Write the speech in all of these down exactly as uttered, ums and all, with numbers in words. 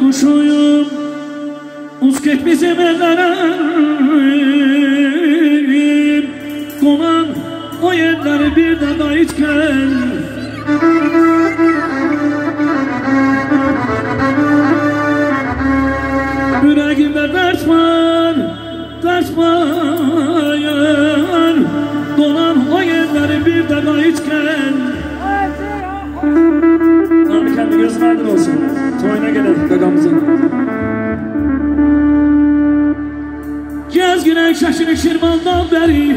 kuşuyum, uzket bizim ellerim. Konan o yerler bir de dayıtken, yüreğimde dert var, dert var. Donan o yerler bir de dayıtken. Abi kendi gözün aydın olsun. Toyuna gelelim gagamızın. Gez güne şaşırı Şirvan'dan beri,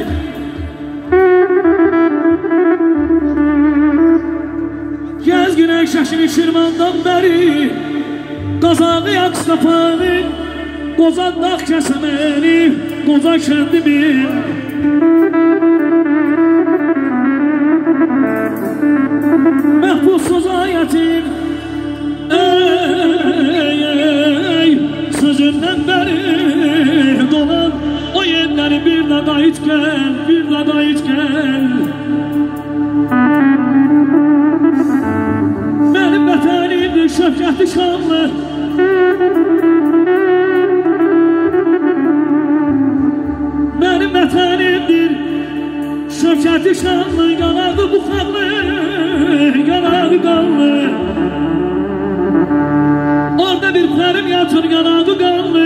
gez güne şaşırı Şirvan'dan beri. Kazanı yaksapanı, kozandak kesemeni, koza kendimi. Mehbusuz ayetin, ey ey, sözünden beri dolan o yerleri bir de dayıt gel, bir de dayıt gel. Benim vətənimdir şöhrətli şanlı, benim vətənimdir şöhrətli şanlı, yanağı buxarlı, yanağı qanlı. Orada bir pərim yatır, yanağı qanlı.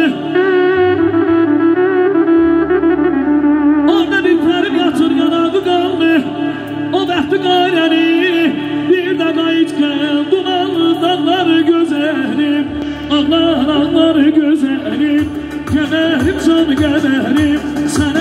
Orada bir pərim yatır, yanağı qanlı. O bəxti qayrəni bir də qayıt gəl. Dumanlı dağları gözəlim, ağlar ağlar gözəlim. Gəbərim can gəbərim, sən